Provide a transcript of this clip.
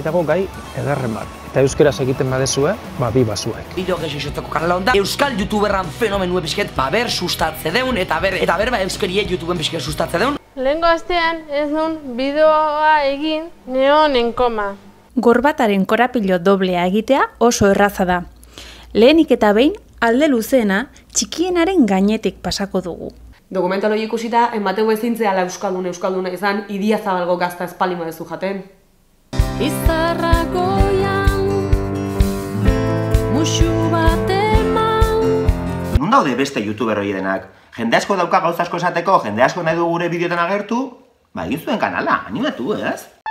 dago gai ederren bat. Eta euskaraz egiten badezue, bi bazuek. Bideo gehiagotzeko kanala onda, euskal youtuberran fenomenu episket, ber sustatze deun, eta ber euskarie youtubeen pisket sustatze deun. Lehengo astean ez nun bideoa egin neonen koma. Gorbataren korapilo doblea egitea oso erraza da. Lehenik eta behin, alde luzeena, txikienaren gainetik pasako dugu. Dokumental hori ikusita, enbateu ezintzea euskalduna izan, Idia Zabalgo gazta espaldi modezu jaten. Izarragoian, musu bat eman. Nun daude beste youtuber hori denak? Jende asko dauka gauza asko esateko, jende asko nahi du gure bideotan agertu, egin zuen kanala, animatu, ez?